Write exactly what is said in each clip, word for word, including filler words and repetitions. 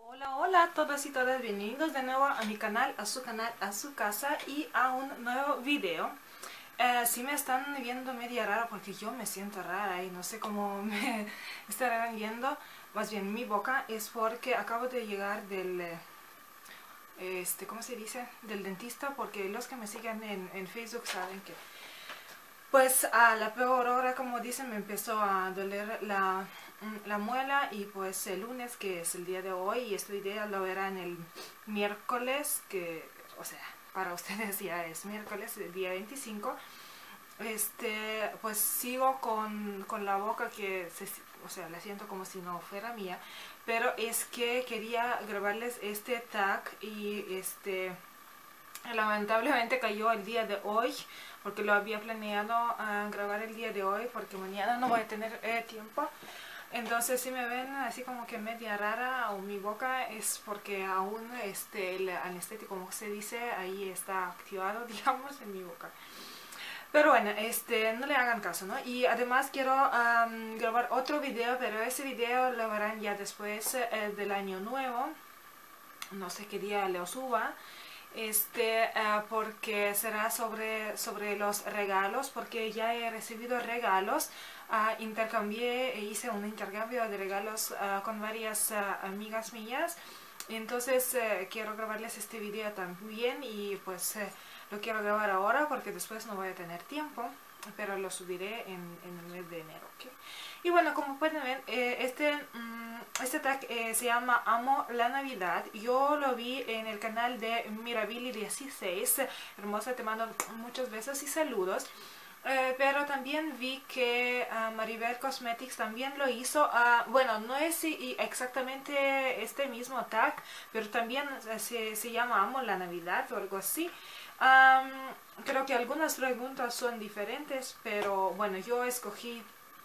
Hola, hola a todos y todas, bienvenidos de nuevo a mi canal, a su canal, a su casa y a un nuevo video. Eh, si me están viendo media raro porque yo me siento rara y no sé cómo me estarán viendo, más bien mi boca, es porque acabo de llegar del, eh, este, ¿cómo se dice? Del dentista, porque los que me siguen en, en Facebook saben que pues a la peor hora, como dicen, me empezó a doler la, la muela y pues el lunes, que es el día de hoy, y este video lo verán el miércoles, que, o sea, para ustedes ya es miércoles, el día veinticinco, este, pues sigo con, con la boca que, se, o sea, la siento como si no fuera mía, pero es que quería grabarles este tag y este... Lamentablemente cayó el día de hoy porque lo había planeado uh, grabar el día de hoy porque mañana no voy a tener eh, tiempo. Entonces si me ven así como que media rara o mi boca es porque aún este, el anestésico, como se dice, ahí está activado, digamos, en mi boca. Pero bueno, este, no le hagan caso, ¿no? Y además quiero um, grabar otro video, pero ese video lo verán ya después eh, del año nuevo. No sé qué día lo suba. Este, uh, porque será sobre, sobre los regalos, porque ya he recibido regalos, uh, intercambié, hice un intercambio de regalos uh, con varias uh, amigas mías, y entonces uh, quiero grabarles este video también, y pues uh, lo quiero grabar ahora porque después no voy a tener tiempo, pero lo subiré en, en el mes de enero, ¿okay? Y bueno, como pueden ver, eh, este, um, este tag eh, se llama Amo la Navidad. Yo lo vi en el canal de Mirabili dieciséis. Hermosa, te mando muchos besos y saludos. Eh, pero también vi que uh, Maribel Cosmetics también lo hizo. Uh, bueno, no es exactamente este mismo tag, pero también uh, se, se llama Amo la Navidad o algo así. Um, creo que algunas preguntas son diferentes, pero bueno, yo escogí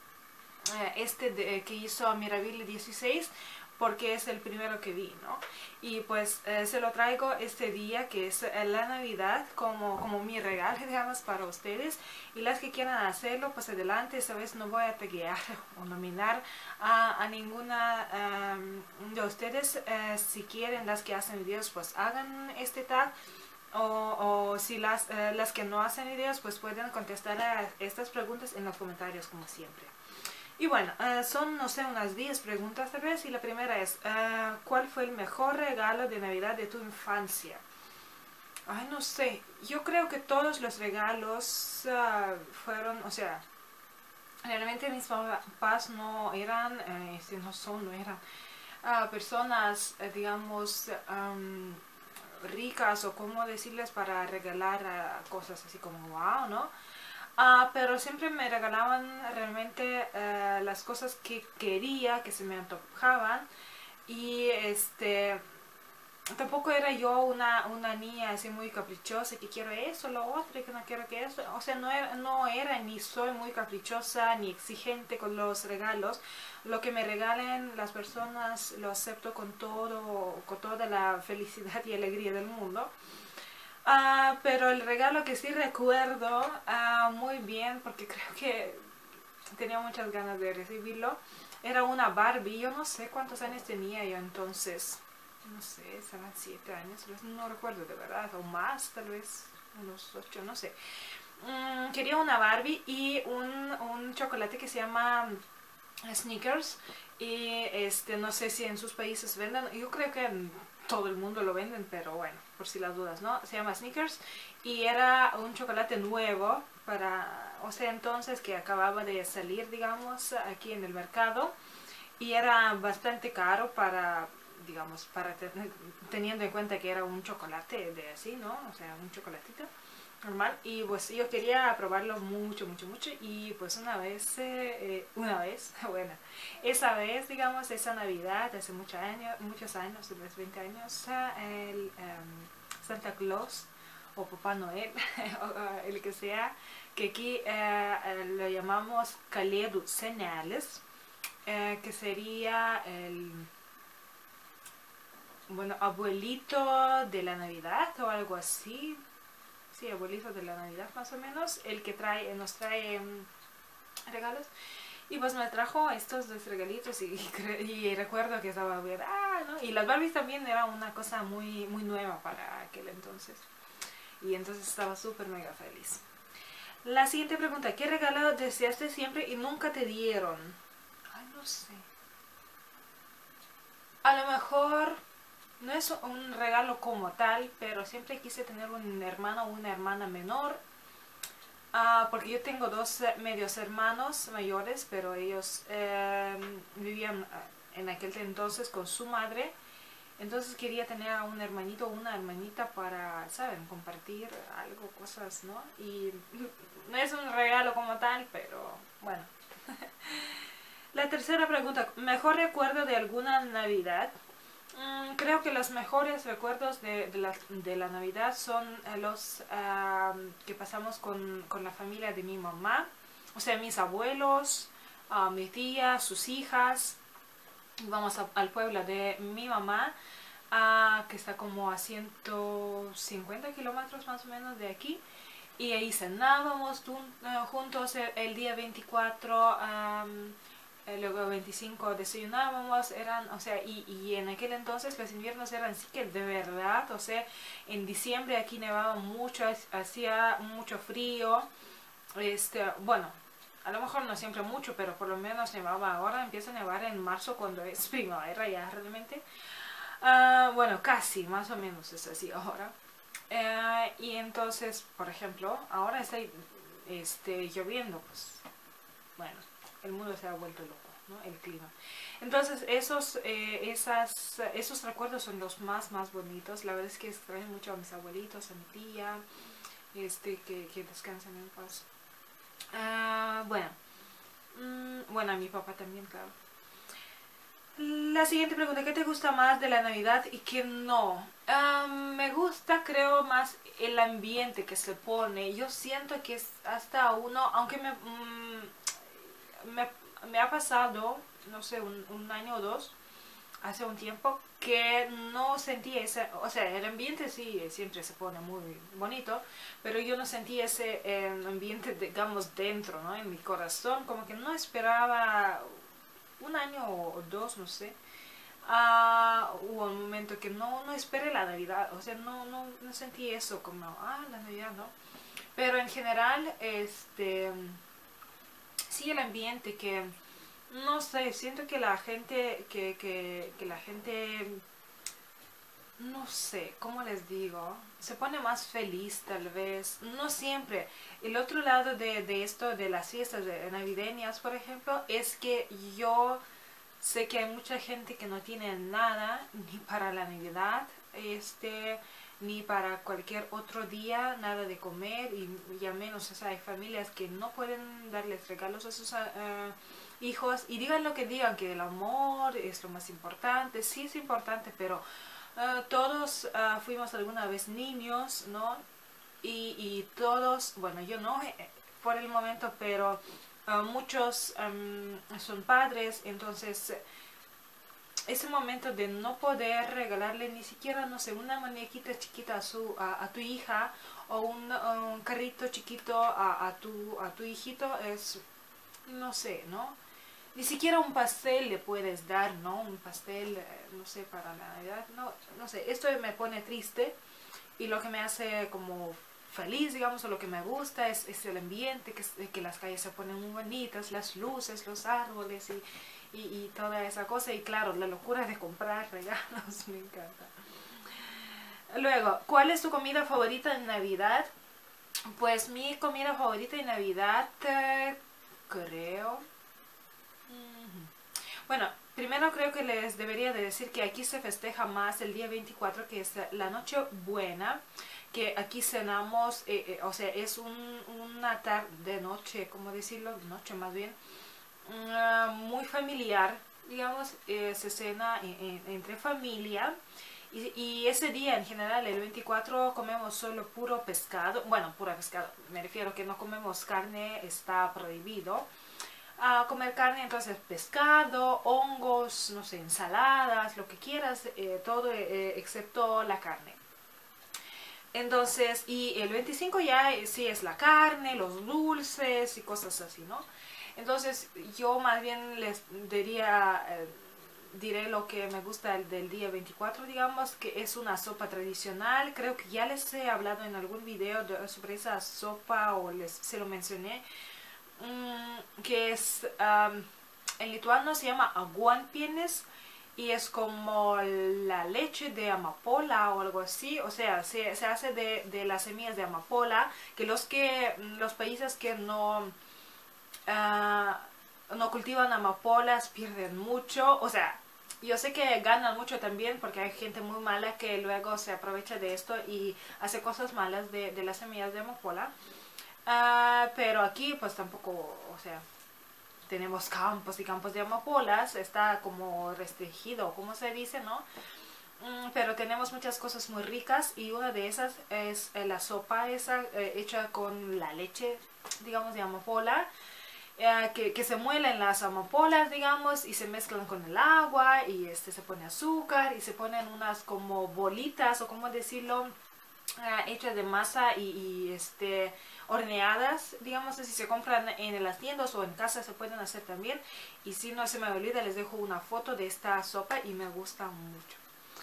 este de, que hizo Mirabile dieciséis porque es el primero que vi, ¿no? Y pues eh, se lo traigo este día, que es eh, la Navidad, como, como mi regalo, digamos, para ustedes. Y las que quieran hacerlo, pues adelante. Esta vez no voy a taguear o nominar a, a ninguna um, de ustedes. Eh, si quieren, las que hacen videos, pues hagan este tag. O, o si las, eh, las que no hacen videos, pues pueden contestar a estas preguntas en los comentarios, como siempre. Y bueno, uh, son, no sé, unas diez preguntas tal vez. Y la primera es, uh, ¿cuál fue el mejor regalo de Navidad de tu infancia? Ay, no sé. Yo creo que todos los regalos uh, fueron, o sea, realmente mis papás no eran, eh, si no son, no eran uh, personas, eh, digamos, um, ricas, o cómo decirles, para regalar uh, cosas así como wow, ¿no? Uh, pero siempre me regalaban realmente uh, las cosas que quería, que se me antojaban. Y este tampoco era yo una, una niña así muy caprichosa, que quiero eso, lo otro, y que no quiero que eso. O sea, no era, no era ni soy muy caprichosa ni exigente con los regalos. Lo que me regalen las personas lo acepto con todo, con toda la felicidad y alegría del mundo. Uh, pero el regalo que sí recuerdo uh, muy bien, porque creo que tenía muchas ganas de recibirlo, era una Barbie. Yo no sé cuántos años tenía yo entonces, no sé, estaban siete años, no recuerdo de verdad, o más, tal vez unos ocho, no sé. Mm, quería una Barbie y un, un chocolate que se llama Snickers, y este no sé si en sus países venden, yo creo que en todo el mundo lo venden, pero bueno, por si las dudas, ¿no? Se llama Snickers, y era un chocolate nuevo para, o sea, entonces, que acababa de salir, digamos, aquí en el mercado, y era bastante caro para, digamos, para tener, teniendo en cuenta que era un chocolate de así, ¿no? O sea, un chocolatito normal. Y pues yo quería probarlo mucho, mucho, mucho. Y pues una vez, eh, una vez, bueno, esa vez, digamos, esa Navidad, hace muchos años, muchos años, unos veinte años, el um, Santa Claus o Papá Noel, o el que sea, que aquí eh, lo llamamos Caled Señales, eh, que sería el, bueno, abuelito de la Navidad o algo así. Sí, abuelito de la Navidad más o menos, el que trae, nos trae um, regalos. Y pues me trajo estos dos regalitos, y, y, y recuerdo que estaba bien, ah, ¿no? Y las Barbies también era una cosa muy, muy nueva para aquel entonces. Y entonces estaba súper mega feliz. La siguiente pregunta, ¿qué regalo deseaste siempre y nunca te dieron? Ay, no sé. A lo mejor no es un regalo como tal, pero siempre quise tener un hermano o una hermana menor. Uh, porque yo tengo dos medios hermanos mayores, pero ellos eh, vivían en aquel entonces con su madre. Entonces quería tener a un hermanito o una hermanita para, ¿saben? Compartir algo, cosas, ¿no? Y no es un regalo como tal, pero bueno. La tercera pregunta, ¿mejor recuerdo de alguna Navidad? Mm, creo que los mejores recuerdos de, de, la, de la Navidad son los uh, que pasamos con, con la familia de mi mamá. O sea, mis abuelos, uh, mi tía, sus hijas. Vamos a, al pueblo de mi mamá, uh, que está como a ciento cincuenta kilómetros más o menos de aquí. Y ahí cenábamos uh, juntos el, el día veinticuatro. Um, Luego veinticinco desayunábamos, eran, o sea, y, y en aquel entonces los inviernos eran así que de verdad, o sea, en diciembre aquí nevaba mucho, hacía mucho frío, este, bueno, a lo mejor no siempre mucho, pero por lo menos nevaba ahora, empieza a nevar en marzo cuando es primavera ya realmente, uh, bueno, casi, más o menos es así ahora, uh, y entonces, por ejemplo, ahora está este, lloviendo, pues, bueno, el mundo se ha vuelto loco, ¿no? El clima. Entonces, esos, eh, esas, esos recuerdos son los más, más bonitos. La verdad es que extraño mucho a mis abuelitos, a mi tía, este, que, que descansen en paz. Uh, bueno, mm, bueno, a mi papá también, claro. La siguiente pregunta, ¿qué te gusta más de la Navidad y qué no? Uh, me gusta, creo, más el ambiente que se pone. Yo siento que es hasta uno, aunque me... Mm, Me, me ha pasado, no sé, un, un año o dos, hace un tiempo, que no sentí ese, o sea, el ambiente sí siempre se pone muy bonito, pero yo no sentí ese eh, ambiente, digamos, dentro, ¿no? En mi corazón, como que no esperaba un año o dos, no sé. Uh, hubo un momento que no, no esperé la Navidad, o sea, no, no, no sentí eso como, ah, la Navidad, ¿no? Pero en general, este... sí, el ambiente que no sé, siento que la gente que, que, que la gente no sé, ¿cómo les digo? Se pone más feliz tal vez, no siempre. El otro lado de, de esto de las fiestas de navideñas, por ejemplo, es que yo sé que hay mucha gente que no tiene nada ni para la Navidad, este ni para cualquier otro día, nada de comer, y ya menos, o sea, hay familias que no pueden darles regalos a sus uh, hijos, y digan lo que digan, que el amor es lo más importante, sí es importante, pero uh, todos uh, fuimos alguna vez niños, ¿no? Y, y todos, bueno, yo no eh, por el momento, pero uh, muchos um, son padres, entonces ese momento de no poder regalarle ni siquiera, no sé, una muñequita chiquita a, su, a, a tu hija, o un, un carrito chiquito a, a, tu, a tu hijito, es, no sé, ¿no? Ni siquiera un pastel le puedes dar, ¿no? Un pastel, no sé, para la Navidad, no, no sé, esto me pone triste, y lo que me hace como feliz, digamos, o lo que me gusta es, es el ambiente, que, que las calles se ponen muy bonitas, las luces, los árboles y... Y, y toda esa cosa, y claro, la locura de comprar regalos, me encanta. Luego, ¿cuál es tu comida favorita en Navidad? Pues mi comida favorita en Navidad, eh, creo... Uh-huh. Bueno, primero creo que les debería de decir que aquí se festeja más el día veinticuatro, que es la noche buena, que aquí cenamos, eh, eh, o sea, es un, una tarde, noche, ¿cómo decirlo? Noche más bien. Uh, muy familiar, digamos, eh, se cena en, en, entre familia, y, y ese día en general, el veinticuatro, comemos solo puro pescado, bueno, puro pescado, me refiero que no comemos carne, está prohibido uh, comer carne, entonces pescado, hongos, no sé, ensaladas, lo que quieras, eh, todo eh, excepto la carne. Entonces, y el veinticinco ya eh, sí es la carne, los dulces y cosas así, ¿no? Entonces yo más bien les diría, eh, diré lo que me gusta del, del día veinticuatro, digamos, que es una sopa tradicional. Creo que ya les he hablado en algún video de, sobre esa sopa o les, se lo mencioné, mm, que es, um, en lituano se llama aguanpienes y es como la leche de amapola o algo así, o sea, se, se hace de, de las semillas de amapola, que los, que, los países que no... Uh, no cultivan amapolas, pierden mucho, o sea, yo sé que ganan mucho también porque hay gente muy mala que luego se aprovecha de esto y hace cosas malas de, de las semillas de amapola, uh, pero aquí pues tampoco, o sea, tenemos campos y campos de amapolas, está como restringido, como se dice, ¿no? Mm, pero tenemos muchas cosas muy ricas y una de esas es eh, la sopa esa eh, hecha con la leche, digamos, de amapola. Eh, que, que se muelen las amapolas, digamos, y se mezclan con el agua y este se pone azúcar y se ponen unas como bolitas o como decirlo, eh, hechas de masa y, y este horneadas, digamos, así se compran en las tiendas o en casa se pueden hacer también. Y si no se me olvida, les dejo una foto de esta sopa y me gusta mucho.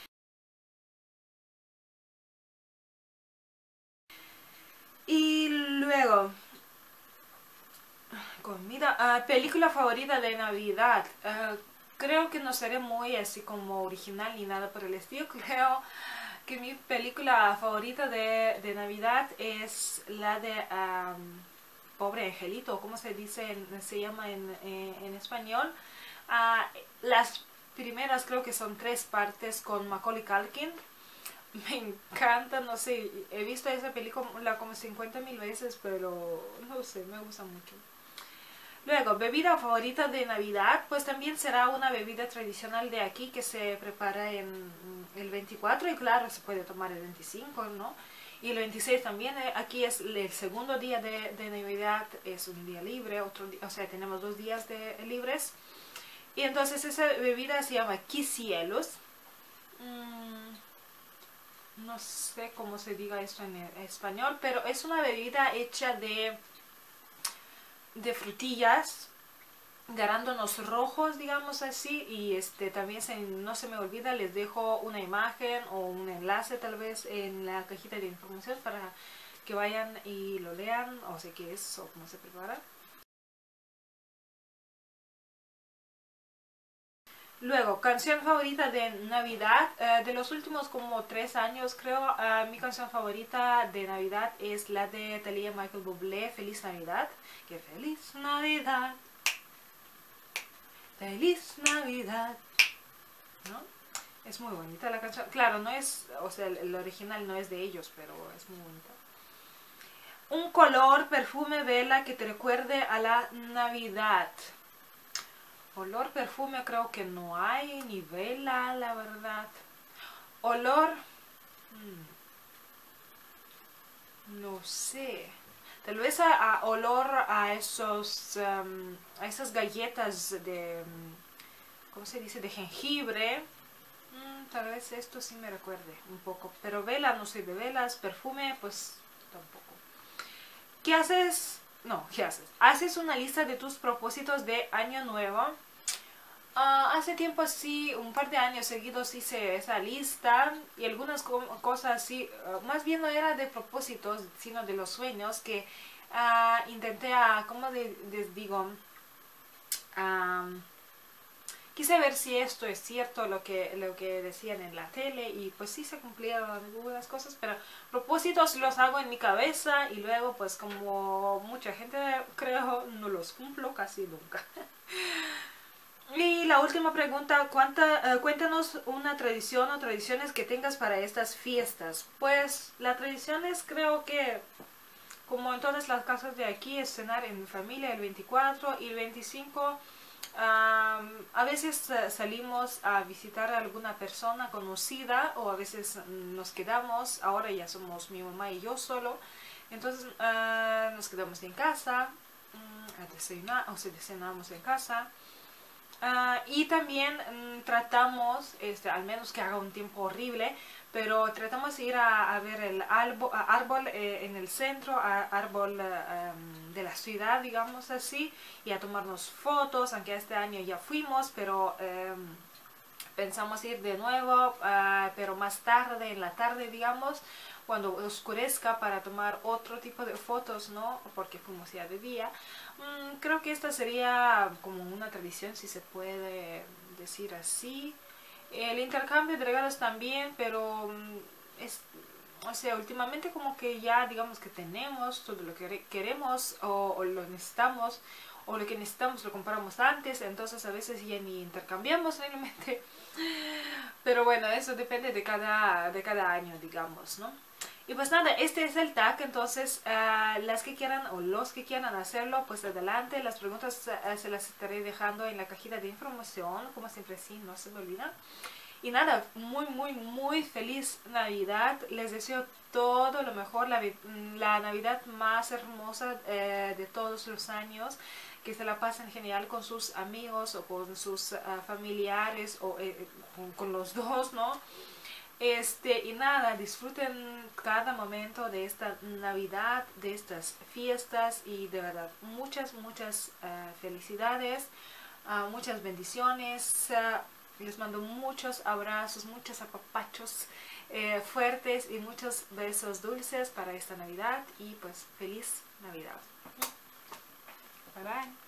Y luego, comida, uh, película favorita de Navidad. Uh, creo que no seré muy así como original ni nada por el estilo. Creo que mi película favorita de, de Navidad es la de um, Pobre Angelito, ¿cómo se dice? En, se llama en, en, en español. Uh, las primeras creo que son tres partes con Macaulay Culkin. Me encanta, no sé, he visto esa película como cincuenta mil veces, pero no sé, me gusta mucho. Luego, bebida favorita de Navidad, pues también será una bebida tradicional de aquí que se prepara en el veinticuatro y claro, se puede tomar el veinticinco, ¿no? Y el veintiséis también, aquí es el segundo día de, de Navidad, es un día libre, otro día, o sea, tenemos dos días de, libres. Y entonces esa bebida se llama quisielos. Mm, no sé cómo se diga esto en español, pero es una bebida hecha de, de frutillas, de arándanos rojos, digamos así, y este también se, no se me olvida, les dejo una imagen o un enlace tal vez en la cajita de información para que vayan y lo lean o sé qué es o cómo se prepara. Luego, canción favorita de Navidad, uh, de los últimos como tres años creo, uh, mi canción favorita de Navidad es la de Thalía Michael Bublé, Feliz Navidad, que Feliz Navidad, Feliz Navidad, ¿no? Es muy bonita la canción. Claro, no es, o sea, el original no es de ellos, pero es muy bonita. Un color, perfume, vela que te recuerde a la Navidad. Olor, perfume creo que no hay, ni vela, la verdad. Olor, hmm, no sé. Tal vez a, a olor a esos, um, a esas galletas de, ¿cómo se dice? De jengibre. Tal vez esto sí me recuerde un poco, pero vela, no soy de velas, perfume, pues tampoco. ¿Qué haces? No, ¿qué haces? ¿Haces una lista de tus propósitos de año nuevo? Uh, hace tiempo sí, un par de años seguidos hice esa lista y algunas co cosas sí, uh, más bien no era de propósitos, sino de los sueños que uh, intenté, a, ¿cómo les de, digo? Um, Quise ver si esto es cierto, lo que, lo que decían en la tele, y pues sí se cumplieron algunas cosas, pero propósitos los hago en mi cabeza y luego pues como mucha gente creo no los cumplo casi nunca. Y la última pregunta, ¿cuánta, uh, cuéntanos una tradición o tradiciones que tengas para estas fiestas. Pues la tradición es creo que como en todas las casas de aquí es cenar en familia el veinticuatro y el veinticinco. Um, a veces uh, salimos a visitar a alguna persona conocida o a veces nos quedamos, ahora ya somos mi mamá y yo solo, entonces uh, nos quedamos en casa, um, a desayunar, o sea, desayunamos en casa. Uh, y también um, tratamos, este, al menos que haga un tiempo horrible, pero tratamos de ir a, a ver el árbol, árbol eh, en el centro, a, árbol uh, um, de la ciudad, digamos así, y a tomarnos fotos, aunque este año ya fuimos, pero um, pensamos ir de nuevo, uh, pero más tarde, en la tarde, digamos, cuando oscurezca, para tomar otro tipo de fotos, ¿no? Porque fuimos ya de día. Mm, creo que esta sería como una tradición, si se puede decir así. El intercambio de regalos también, pero mm, es, o sea, últimamente como que ya digamos que tenemos todo lo que queremos o, o lo necesitamos, o lo que necesitamos lo compramos antes, entonces a veces ya ni intercambiamos realmente. Pero bueno, eso depende de cada, de cada año, digamos, ¿no? Y pues nada, este es el tag, entonces uh, las que quieran o los que quieran hacerlo, pues adelante. Las preguntas uh, se las estaré dejando en la cajita de información, como siempre, sí, no se me olvida. Y nada, muy, muy, muy feliz Navidad. Les deseo todo lo mejor, la, la Navidad más hermosa eh, de todos los años. Que se la pasen genial con sus amigos o con sus uh, familiares o eh, con, con los dos, ¿no? Este, y nada, disfruten cada momento de esta Navidad, de estas fiestas, y de verdad, muchas, muchas uh, felicidades, uh, muchas bendiciones. Uh, les mando muchos abrazos, muchos apapachos eh, fuertes y muchos besos dulces para esta Navidad, y pues feliz Navidad. Bye bye.